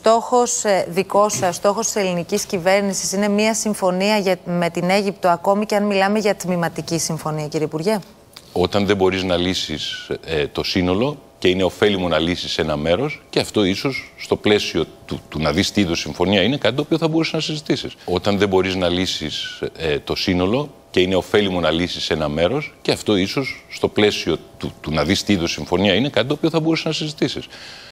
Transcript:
στόχος δικός σας, στόχος της ελληνικής κυβέρνησης είναι μια συμφωνία με την Αίγυπτο, ακόμη και αν μιλάμε για τμηματική συμφωνία, κύριε Υπουργέ? Όταν δεν μπορείς να λύσεις το σύνολο και είναι ωφέλιμο να λύσεις ένα μέρος, και αυτό ίσως στο πλαίσιο του να δεις τι είδους συμφωνία είναι, κάτι το οποίο θα μπορείς να συζητήσεις. Όταν δεν μπορείς να λύσεις το σύνολο και είναι ωφέλιμο να λύσεις ένα μέρος, και αυτό ίσως στο πλαίσιο του να δεις τι είδους συμφωνία είναι, κάτι το οποίο θα μπορείς να συζητήσεις.